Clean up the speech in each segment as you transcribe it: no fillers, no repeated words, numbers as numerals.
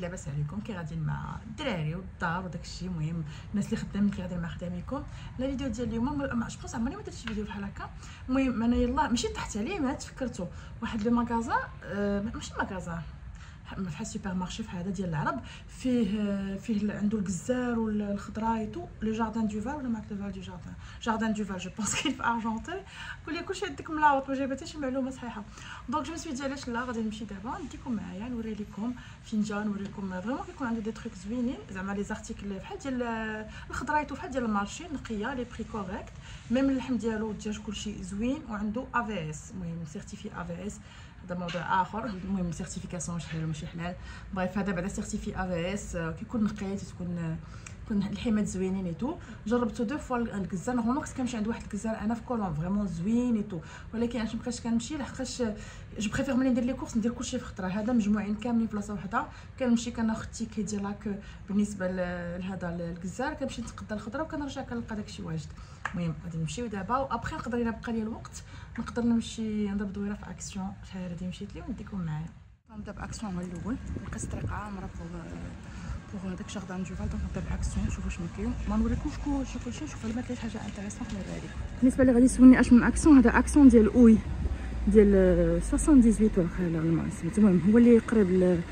لاباس عليكم كي غاديين مع الدراري والدار وداك الشيء. المهم الناس اللي خدامين كي غاديين مع خداميكم. لا فيديو ديال اليوم جو بونس عمرني ما درت شي فيديو بحال هكا. المهم انا يلاه مشيت تحت عليه ما تفكرتو واحد لو ماغازا ماشي ماغازا بحال سوبر مارشي في هذا ديال العرب فيه عنده الجزار والخضرايتو لو جاردان دو فال ولا ماك دو فال دو جاردان دو فال جو بونس كاين في ارجنتين. قول لي كلشي هذيك ملاوط ما جايبه حتى شي معلومه صحيحه. دونك جو مسوي علاش لا غادي نمشي دابا نديكم معايا نوري لكم فنجان نوريكم فريمون كيكون عندي دي تروك زوينين زعما لي زارتيكل بحال ديال الخضرايتو بحال ديال المارشي نقيه لي بري كوريكت ميم اللحم ديالو الدجاج كلشي زوين وعنده AVS المهم سيرتيفي AVS. هذا موضوع اخر. المهم سيرتيفيكاسيون واش حلال ماشي حلال. بريف هذا بعدا سيرتيفي AVS كيكون نقيت تكون الحمات زوينين ايتو. جربته دو فوا الكزار نورمالمون كنت كنمشي عند واحد الكزار انا في كولون فريمون زوين ايتو ولكن علاش مابقيتش كنمشي لحقاش جو بريفير ملي ندير لي كورس ندير كلشي في خطره. هذا مجموعين كاملين في بلاصه وحده كنمشي كناخذ التيكي ديالك بالنسبه لهذا الكزار كنمشي نتقدى الخضره وكنرجع كنلقى داكشي واجد. المهم غادي نمشيو دابا وابخي نقدر الا بقى لي الوقت نقدر نمشي نضرب دويره في اكسيون شحال هادي مشيت ليه ونديكم معايا. نبدا باكسيون هو الاول لقيت الطريقه عامره بوغ داك جاردان دو فال. دونك نبدا باكسيون نشوفوا واش كاين ما نوريكمش كلشي نشوف الا ما كاينش حاجه انتريسونت نوريها لكم. بالنسبه لي غادي يسولني اش من اكسيون هذا اكسيون ديال اوي ديال 78 ولا خاله المهم هو اللي قريب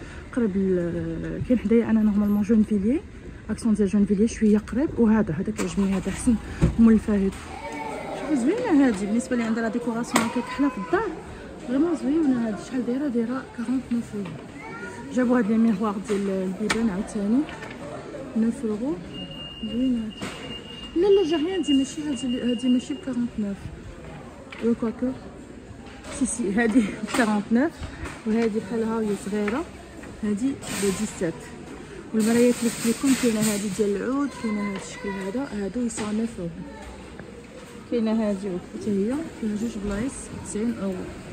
كاين حدايا انا نورمالمون جون فيلي اكسيون ديال جون فيلي شويه قريب وهذا كيعجبني هذا حسن مولفه هادي شوفوا زوينه هادي بالنسبه لي عندها لا ديكوراسيون هكاك حلا في الدار فريمون زوينه هادي. شحال دايره 49 يورو. جابوا هاد لي ميغوار ديال البيبان عاوتاني 9 يورو زوينه هادي. لا جا ريان دي ماشي هادي ماشي ب 49 و كواكو سي هادي ب 49 وهادي بحالها هي صغيره هادي ب 17. والمرايات اللي قلت لكم كاينه هادي ديال العود كاينه هاد الشكل هادو يساو 9 يورو. كاينه هادي حتى هي فيها جوج بلايص 90 يورو.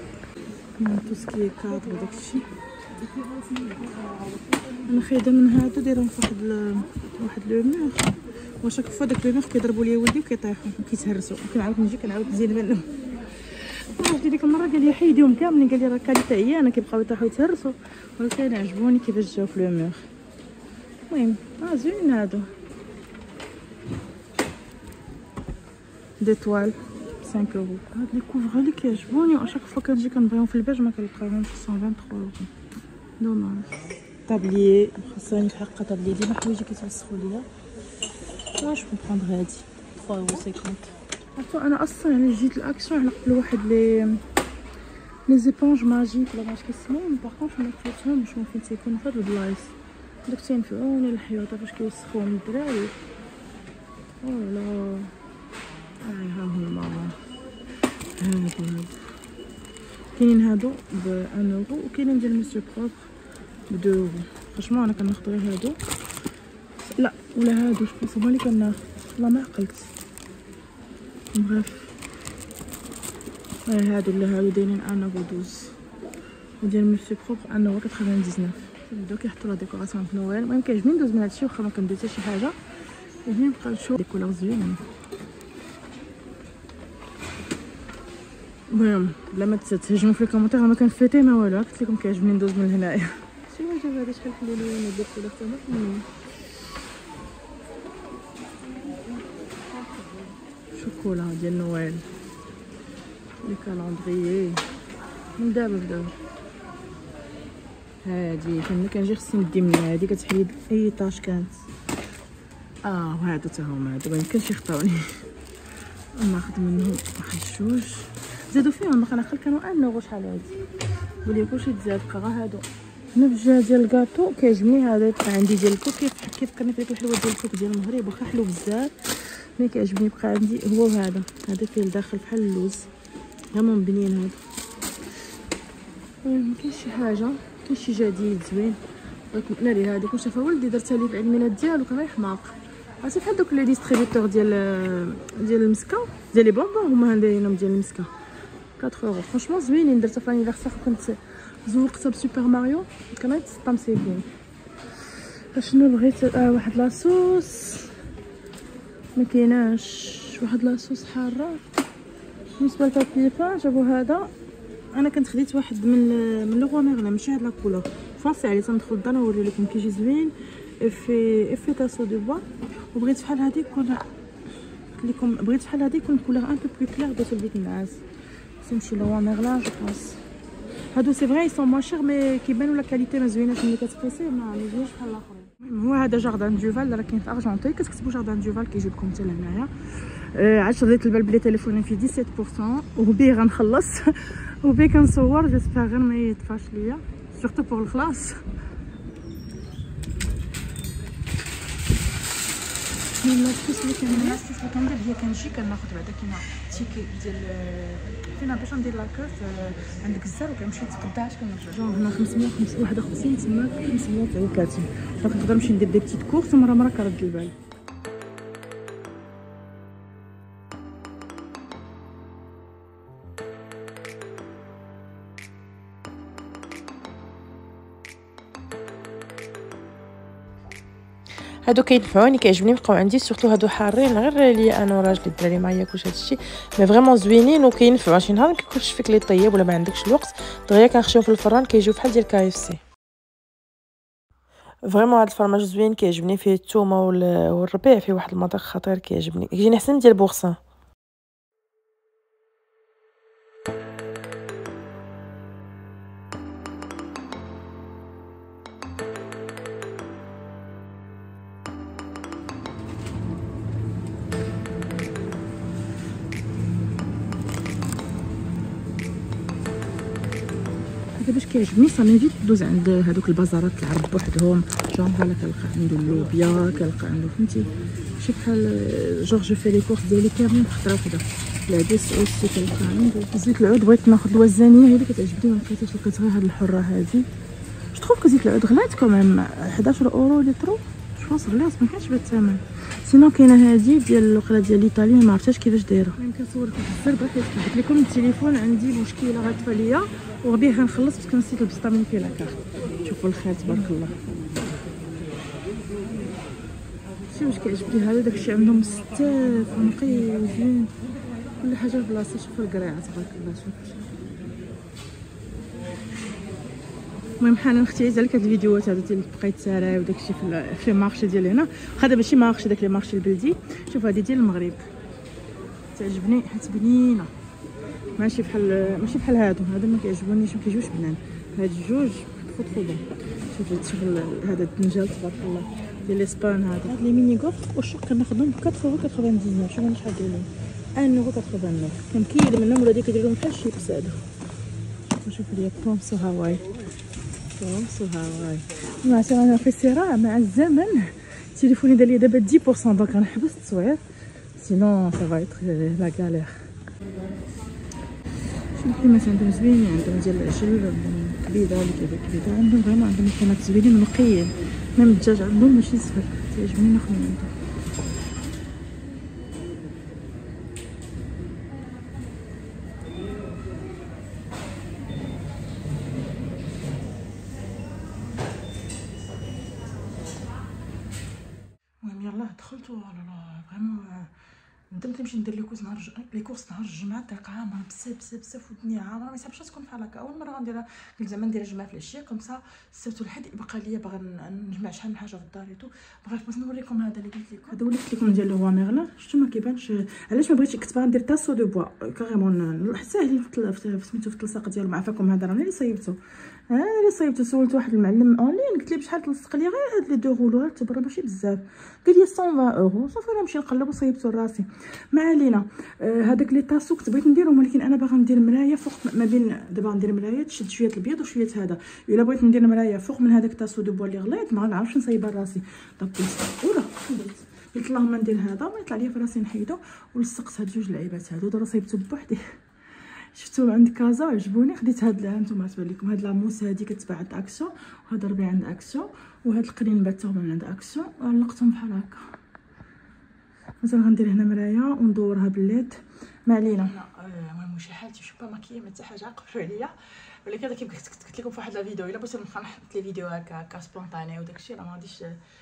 توسكي كادر وداكشي انا خايده من هادو دايرهم في واحد لو ميغ وشاك فوا داك لو ميغ كيضربوا لي ولدي وكيطيحوا وكيتهرسوا كنعاود نجي كنعاود نزيد منهم. واحد ديك المره قال لي حيديهم كاملين قال لي راه كاليتا عيانه كيبقاو يطيحوا يتهرسوا ولكن عجبوني كيفاش جاو في لو ميغ. المهم زوين هادو دي توال 5 يورو. هاد لي كوفر اللي كيعجبوني واشاك فوا كنجي كنبغيهم في الباج ما كنلقاهمش 123 يورو. دوماج طابليي خاصني في حق طابليي ديما حوايجي كيتوسخوا ليا واش كنبروندغ هادي 3 يورو 50. عرفتوا انا اصلا يعني جيت الاكسيون على قبل واحد لي زيبونج ماجيك ولا ماش كيسموهم باغ كونطخ ما كنتفهمش فين تيكونوا في هاد البلايص داك تينفعوني الحيوطه فاش كيوسخوهم الدراري. لا ها هما هادو كاينين هادو ب 1 يورو وكاينين ديال مسيو بروبر ب 2 يورو. فريمون انا كناخذ غير هادو لا ولا هادو جو هما اللي كناخذ والله ما عقلت. بغيف هادو ولا هادو دايرين 1 يورو 12 وديال مسيو بروبر 1 يورو 99. بداو كيحطوا لا ديكوراسيون في نويل. المهم كيعجبني ندوز من هادشي واخا ما كندير حتى شي حاجه. المهم نبقى نشوف دي كولور زوينين. المهم بلا ما تهجموا في الكومونتير ما كنفيتي ما والو قلت لكم كيعجبني ندوز من هنايا. شوفوا هذا شحال حلولين ندير كولور تما شوكولا ديال نويل لي كالندريي من دابا بداو. هادي فين كنجي خصني ندي منها هادي كتحيد اي طاش كانت. وهادو تا هما هادو ميمكنش يخطاوني ناخذ منهم واحد جوج. زادو فيهم باقا ناقل كانوا 1 يورو شحال هادي ولي كلشي تزاد بقى غير هادو. هنا بالجهه ديال الكاطو كيعجبني هذا يبقى عندي ديال الكوك كيفكرني بديك الحلوه ديال الكوك ديال المغرب واخا حلو بزاف مي كيعجبني يبقى عندي هو هذا فيه الداخل بحال اللوز هما مبنيين هادو. المهم كاين شي حاجه كاين شي جديد زوين ناري هذيك واش شافها ولدي درتها لي في عيد الميلاد ديالو كان غير حماق. عرفتي بحال دوك لي ديستريبيوتور ديال المسكه ديال لي بونبون هما دايرينهم ديال المسكه 4 يورو. فرانشمون زوينين درتها في لانيفرسير كنت زوقتها بسوبر ماريو كان غير تستمسيكين. شنو بغيت واحد لاصوص ما كايناش واحد لاصوص حاره. بالنسبه للبابي بان جابوا هذا انا كنت خديت واحد من لو غوميرلا ماشي هاد لا كولور فونسي عليه تندخل للدار نوري لكم كيجي زوين افي تاسو دو بوا. وبغيت بحال هادي يكون قلت لكم بغيت بحال هادي يكون كولور ان بو بلو كلير درتو البيت النعاس. نمشي لو ميرلا جو بونس. هادو سي فري سون موان شير مي كيبانوا لا كاليتي ما زويناش ملي كتقيسيه ما مزيانش بحال الاخرين. المهم هو هذا جاردان دوفال راه كاين في ارجنتي كتكتبوا جاردان دوفال كيجيب لكم حتى لهنايا. عاد شريت البال بلي تليفوني فيه 17% وبيه غنخلص وبيه كنصور. جيسبر غير ما يطفاش ليا سورتو بور الخلاص. من اللاستيس اللي كندير هي كنجي كناخذ بعدا كاينه تيكي ديال فينا باش ندير لاكوف عندك الزر وكنمشي نتقدا اش كنرجع جون هنا 551 تما 539 دونك نقدر نمشي ندير دي بتيت كورس ومره كنرد البال. هادو كينفعوني كيعجبني يبقاو عندي سورتو هادو حارين غير ليا انا وراجلي الدراري ما ياكلوش هادشي مي فريمون زوينين وكينفعوا. شي نهار كيكونش فيك لي طيب ولا ما عندكش الوقت دغيا كنخشيو في الفران كيجيو بحال ديال KFC. فريمون هاد الفرماج زوين كيعجبني فيه الثومه والربيع فيه واحد المذاق خطير كيعجبني كيجيني احسن ديال بورسان. هذا باش كيعجبني صافي فيت دوز عند هذوك البازارات العرب بوحدهم جون فوالا كنلقى عنده اللوبيا كنلقى عنده فهمتي شي بحال جور جو في لي كورس ديالي كاملين في خطره وحده. العدس اوسي كنلقى عنده زيت العود. بغيت ناخذ الوزانيه هي اللي كتعجبني ما لقيتهاش لقيت غير هاد الحره هادي. جو تروف كو زيت العود غلات كوميم 11 اورو لترو جو بونس غلاس ما كانش بهاد الثمن. سينو كاينه هادي ديال الوقيله ديال الايطالي ما عرفتهاش كيفاش دايره. يمكن نصور لكم بزاف بغيت قلت لكم التليفون عندي مشكله غتطفى ليا وغبيه غنخلص باسكو نسيت البسطه من فيه لاكارت. شوفوا الخير تبارك الله. شي واش كيعجبني هذا داكشي عندهم ستاف ونقي وزوين كل حاجه بلاصه. شوفوا القريعه تبارك الله. شوفوا المهم حنان اختي عزيزه لك هاد الفيديوهات هادو ديال بقيت ساراي وداكشي في المارشي ديال هنا. هذا ماشي مارشي داك لي مارشي البلدي. شوف هادي ديال المغرب تعجبني حيت بنينه ماشي بحال هادو ما كيعجبونيش ما كيجيوش بنان. هاد الجوج فوت بون. شوف هذا الدنجال تبارك الله ديال اسبان. هاد لي ميني غوف والشوك كناخذهم ب 4,99€. شوف انا شحال دايرين 1,89€. كنكيل منهم ولا كيدير لهم بحال الشيبس هادو. شوف ليا برومسو هاواي ما عرفتش انا في صراع مع الزمن. تليفوني دار لي دابا 10% دونك غنحبس التصوير سينو سافا ايتر لا غالير. شوف الحمات عندهم زوينين عندهم ديال العجل كبيده اللي كيبيع كبيده عندهم فريمون عندهم الحمات زوينين ونقيين. ميم الدجاج عندهم ماشي زفر تعجبني ناخذ من عندهم. يلاه دخلت لا فريمون ندمت نمشي ندير لي كورس نهار الجمعه تلقى عامر بزاف ودنيا عامره ما يصحابش تكون بحال هكا. اول مره غنديرها قلت زعما ندير الجمعه في العشيه كومسا السبت والحد يبقى ليا باغا نجمع شحال من حاجه في الدار ايتو. بغيت نوريكم هذا اللي قلت لكم. هذا وليت لكم ديال لو ميرلا شفتوا ما كيبانش علاش ما بغيتش. كنت باغا ندير تاسو دو بوا كاريمون ساهل في سميتو في التلصيق ديالو مع فاكم. هذا راني اللي صايبته سولت واحد المعلم اونلاين قلت ليه بشحال تلصق لي غير هاد لي دو رولوات برا ماشي بزاف. قال لي 120€. صافي انا نمشي نقلب وصايبته لراسي ما علينا. هذاك لي طاسو كنت بغيت نديرهم ولكن انا باغا ندير مرايه فوق ما بين. دابا ندير مرايه تشد شويه البيض وشويه هذا. الا بغيت ندير مرايه فوق من هذاك طاسو دو بوا اللي غليظ ما نعرفش نصايبها لراسي. دونك قلت اللهم ندير هذا وما يطلع ليا في راسي نحيدو ولصقت هاد جوج لعيبات هادو. دابا صايبته بوحدي شفتو عند كازا وعجبوني خديت هاد هانتوما تبان لكم. هاد لاموس هادي كتباع عند اكسيون وهاد ربيع عند اكسيون وهاد القرين باتهم من عند اكسيون علقتهم بحال هكا. مثلا غندير هنا مرايه وندورها بالليد ما علينا. المهم شي حالتي شوف با ماكيه ما حتى حاجه قبلوا عليا ولكن كيف قلت لكم في واحد لا فيديو الا بغيتو نبقى نحط لي فيديو هكا سبونطاني وداكشي راه ما غاديش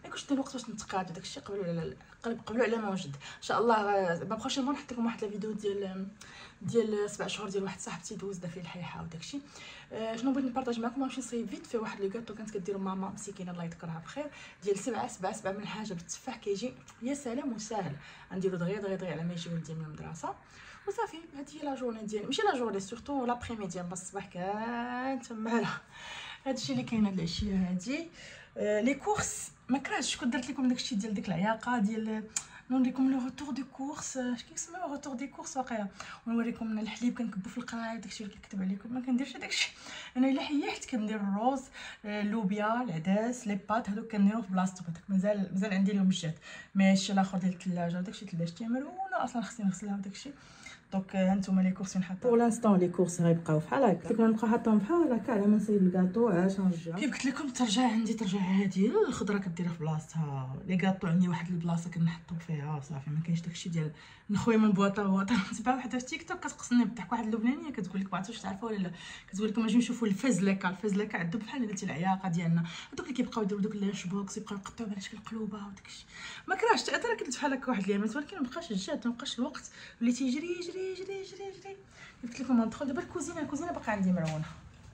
كنت الوقت باش نتقاد داكشي قبل على ما وجد ان شاء الله. بروشيمون نحط لكم واحد الفيديو ديال 7 شهور ديال واحد صاحبتي دوزنا فيه الحيحه وداكشي. شنو بغيت نبارطاج معكم، نمشي نصايب فيت في واحد لو كاطو كانت كدير ماما مسكينه الله يذكرها بخير، ديال 7 من حاجه بالتفاح كيجي يا سلام وساهل. غنديرو دغيا على ما يجي ولدي من المدرسه وصافي. هادي هي لا جورني ديالي، ماشي لا جورني سورتو لابريميدي، اما الصباح كانت مالا. هادشي اللي كاين هاد العشيه هادي. لي كورس ما كرهتش، كنت درت لكم داكشي ديال ديك العياقه ديال نوريكم لو روتور دو كورس، اش كيسميو روتور دي كورس واقيلا، ونوريكم الحليب كنكبو في القرايه داكشي اللي كنكتب عليكم. ما كنديرش داكشي انا، الا حيحت كندير الروز، اللوبيا، العدس، لي بات، هادوك كنديرهم في بلاصتهم. هذاك مازال عندي اليوم الجات، ماشي الاخر ديال الثلاجه داكشي ثلاجتي مرونه اصلا خصني نغسلها وداكشي. دونك هانتوما لي كورس نحط بور لانستون. لي كورس غيبقاو بحال هكا، كنت نبقى حاطهم بحال هكا على ما نصايب الكاطو علاش نرجع. كيف قلت لكم الترجع عندي ترجع هادي الخضره كديرها في بلاصتها. لي كاطو عندي واحد البلاصه كنحطهم فيها صافي، ما كاينش داكشي ديال نخوي من بواطه. نتبع وحده في تيك توك كتقصني بضحك، واحد اللبنانيه كتقول لك ما عرفتش تعرفوا ولا لا، كتقول لكم اجيو نشوفوا الفزلكه عندهم بحال هذه العياقه ديالنا، هذوك اللي كيبقاو يديروا دوك اللانش بوكس، يبقاو يقطعوا على شكل قلوبه وداكشي. ما كرهتش انا كنت بحال هكا واحد اليامات، ولكن مابقاش الجاد، مابقاش الوقت، وليت يجري يجري يجري يجري يجري. قلت لكم ندخل دابا الكوزينه باقا عندي مرونه.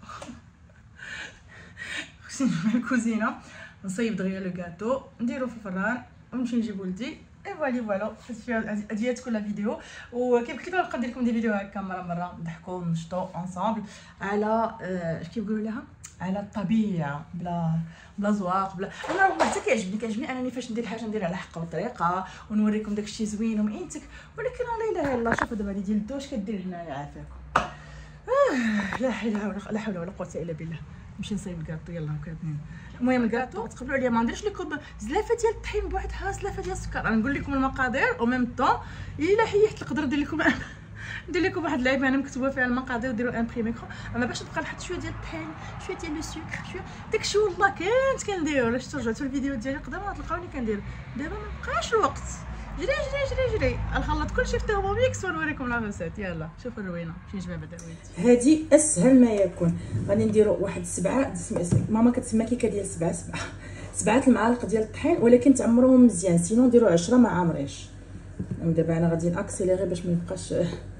الكوزينه نصايب دغيا لو كاطو نديرو في الفران ونمشي نجيب ولدي. اي فوالا هادي تكون لا فيديو. وكيف قلت لكم نبقى ندير لكم دي فيديو هكا مره نضحكوا ونشطوا انصامبل على اش كيقولوا لها، على الطبيعه، بلا زواق بلا. انا حتى كيعجبني انني فاش ندير حاجه ندير على حق وطريقه ونوريكم داكشي زوين ومئنتك، ولكن لا اله الا الله. شوفوا دابا هذه ديال الدوش كدير هنايا عافاكم. لا حول ولا قوه الا بالله. نمشي نصايب الكاطو يلاه كاتنين. المهم الكاطو تقبلوا عليا ما نديرش لكم زلافه ديال الطحين بوحدها، زلافه ديال السكر. انا نقول لكم المقادير او ميم طون الا حيحت نقدر ندير لكم واحد اللعيبه انا مكتوبه فيها المقادير، ديروا امبريمي اما باش نبقى نحط شويه ديال الطحين، شويه ديال لو سكر، شويه داكشي والله كنت كندير. علاش ترجعتوا الفيديو ديالي قدام تلقاوني كندير. دابا ما بقاش الوقت، جري نخلط كلشي في الترموميكس ونوريكم لا ريسيت. يلا شوفوا الروينه شنو نجمع بعدا وليدي. هادي اسهل ما يكون. غادي نديروا واحد 7 ماما كتسمى كيكه ديال 7 المعالق ديال الطحين، ولكن تعمروهم مزيان، سينو نديروا 10 ما عامرينش. دابا انا غادي ناكسيليغي باش ما يبقاش.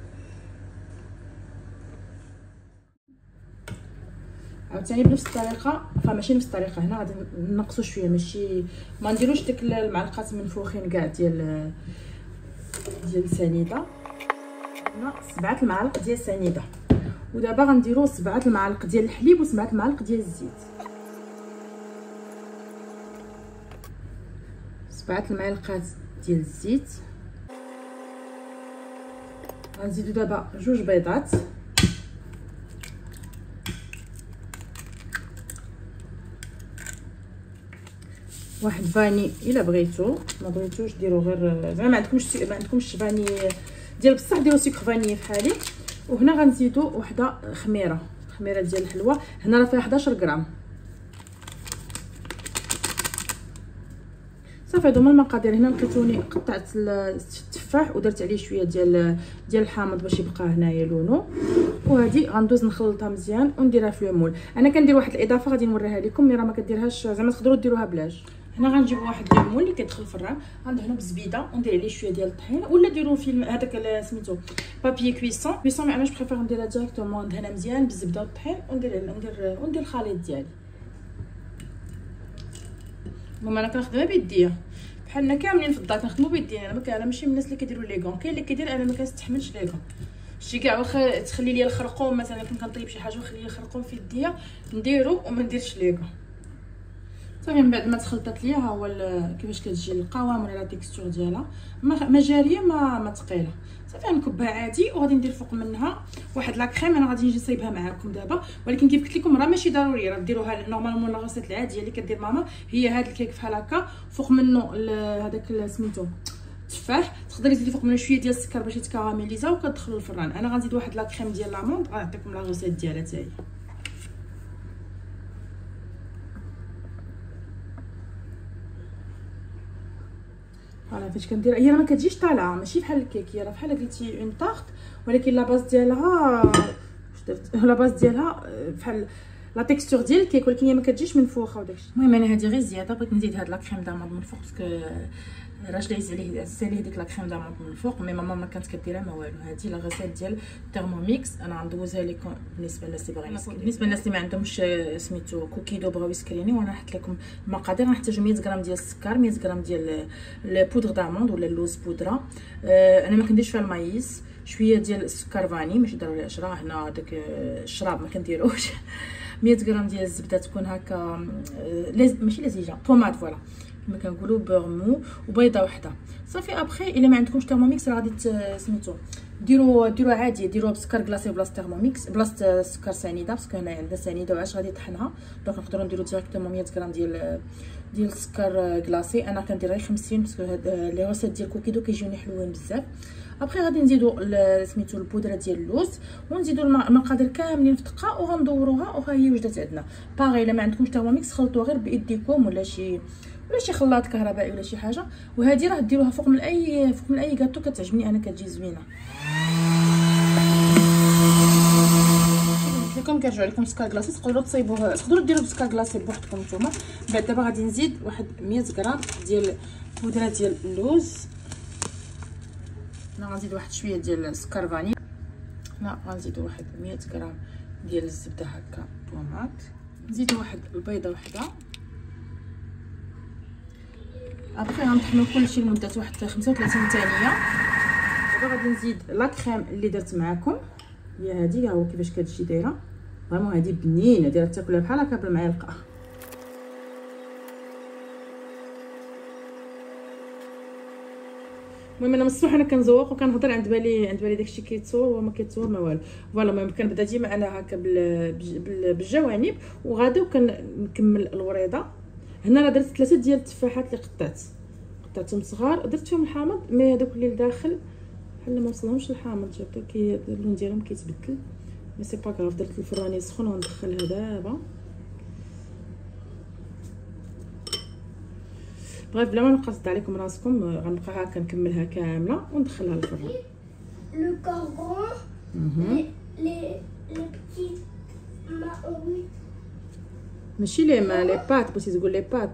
عاوتاني بنفس الطريقه، فماشي نفس الطريقه، هنا غادي نقصوا شويه، ماشي ما نديروش ديك المعلقات منفوخين كاع ديال سنيده. هنا 7 المعالق ديال سنيده، ودابا غنديروا 7 المعالق ديال الحليب و7 المعالق ديال الزيت. 7 المعالقات ديال الزيت. غنزيدوا دابا 2 بيضات، واحد فاني الا بغيتو، ما بغيتوش ديروا غير زعما ما عندكمش فاني ديال بصح ديروا سكر فاني بحالي. وهنا غنزيدوا وحده خميره ديال الحلوى، هنا راه فيها 11 غرام. صافي هادو هما المقادير. هنا لقيتوني قطعت التفاح ودرت عليه شويه ديال الحامض باش يبقى هنايا لونو، وهادي غندوز نخلطها مزيان ونديرها في المول. انا كندير واحد الاضافه غادي نوريها لكم، مي راه ما كديرهاش زعما تقدروا ديروها بلاش. هنا غنجيب واحد المول اللي كيدخل في الفران، غندهنو بالزبيده وندير عليه شويه ديال الطحين، ولا ديروا في هذاك سميتو بابي كويسون. مي انا جو بريفير نديرها ديريكتومون، ندهنها مزيان بالزبده والطحين وندير الخليط ديالي. المهم انا كنخدمها بيديا بحالنا كاملين في الدار، كنخدموا بيدينا. انا ماشي من الناس اللي كيديروا لي كون، كاين اللي كيدير، انا ما كنستحملش لي كون. شي كاع واخا تخلي لي الخرقوم مثلا كون كنطيب شي حاجه وخلي لي الخرقوم في يديا نديرو وما نديرش لي كون. صافي من بعد ما تخلطات ليا ها هو كيفاش كتجي القوام ولا لا تيكستور ديالها، ما جاريه ما ثقيله. صافي غنكبها عادي وغادي ندير فوق منها واحد لا كريم. انا غادي نجي نصايبها معاكم دابا، ولكن كيف قلت لكم راه ماشي ضروري، راه ديروها نورمالمون لاغوسيت العاديه اللي كدير ماما هي هاد الكيك بحال هكا، فوق منه هذاك سميتو التفاح، تقدري تزيدي فوق منه شويه ديال السكر باش يتكراميليزا وكتدخلوا الفران. انا غنزيد واحد لا كريم ديال لاموند، غنعطيكم لاغوسيت ديالها حتى هي. فوالا فاش كندير هي ما كتجيش طالعه، ماشي بحال الكيك، هي راه بحال قلتي اون طارت، ولكن لا باز ديالها واش درت لا باز ديالها بحال لا تيكستور ديال الكيك، ولكن هي ما كتجيش منفوخه وداكشي. المهم انا هذه غير زياده، بغيت نزيد هاد لا كريم داموند من فوق باسكو الراجل عز عليه ديك لا كريم داموند من الفوق، مي ماما ما كانت كديرها ما والو. هذه لا غسيل ديال تيرموميكس، انا غندوزها لكم بالنسبه للناس اللي باغيين يسكريني. بالنسبه للناس اللي ما عندهمش سميتو كوكي دو بغاو يسكريني، وانا حط لكم المقادير. غنحتاجو 100 غرام ديال السكر، 100 غرام ديال البودر داموند ولا اللوز بودره. انا ما كنديرش فيها المايس، شويه ديال السكر فاني، ماشي ضروري 10، هنا داك الشراب ما كنديروش. 100 غرام ديال الزبده تكون هكا ماشي لزيجه، طوماط فوالا كما كنقولوا، بور مو، وبيضه وحده صافي. ابخي الا ما عندكمش تيرموميكس راه غادي سميتو ديروا عادي، ديروها بسكر كلاصي بلاصه تيرموميكس، بلاصه سكر سنيده، باسكو هنا عندنا سنيده وعاش غادي يطحنها. دونك نقدروا نديروا ديريكتومون 100 غرام ديال السكر كلاصي. انا كندير غير 50 باسكو هاد لي روسيت ديال كوكيدو كيجيوني حلوين بزاف. ابخي غادي نزيدوا سميتو البودره ديال اللوز، ونزيدوا المقادير كاملين في دقه، وغندوروها وها هي وجدت عندنا. باغي الا ما عندكمش تيرموميكس خلطوها غير بايديكم ولا شي خلاط كهربائي ولا شي حاجه. وهذه راه ديروها فوق من اي كاطو، كتعجبني انا، كتجي زوينه. لكم كيرجعوا لكم سكر كلاصي، تقدروا تصايبوه، تقدروا ديروا بسكر كلاصي بوحدكم نتوما. بعد دابا غادي نزيد واحد 100 غرام ديال البودره ديال اللوز. انا غنزيد واحد شويه ديال السكر فاني. هنا غنزيدوا واحد 100 غرام ديال الزبده هكا طوماط. نزيدوا واحد البيضه وحده. ابخي غنطحنوا كلشي لمده واحد 35 ثانيه. دابا غادي نزيد لا كريم اللي درت معكم، هي هذه. ها هو كيفاش كتجي دايره، فريمون هذه بنينه، دايره تاكلها بحال هكا بالمعلقه. المهم انا من الصباح انا كنزوق وكنهضر، عند بالي داكشي كيتصور وما كيتصور ما والو. فوالا المهم كنبدا ديما انا هكا بالجوانب، وغادي وكنكمل الوريضه. هنا راه درت 3 ديال التفاحات اللي قطعتهم صغار، درت فيهم الحامض، مي هذوك اللي لداخل بحال ما وصلهمش الحامض، شفتوا اللون ديالهم كيتبدل، مي سي با كراف. درت الفران يسخن وندخلها دابا. بغيت بلا ما نبقى نصدع عليكم راسكم، غنبقى هكا نكملها كامله وندخلها للفران. لو كورغون لي بتي ماوي، ماشي لي ما لي بات، بغيتي تقول لي بات.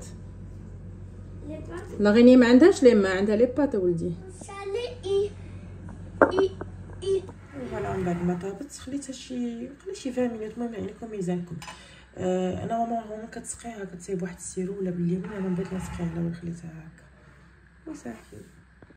لا غيني ما عندهاش لي ما، عندها لي بات ولدي. سالي اي فوالا. من بعد ما طابت خليتها شي 20 مينوت. المهم عليكم ميزانكم. انا ماما كتسقيها، كتصايب واحد السيرو ولا بالليمون، انا بغيت نسقيها ولا خليتها هكا وصافي.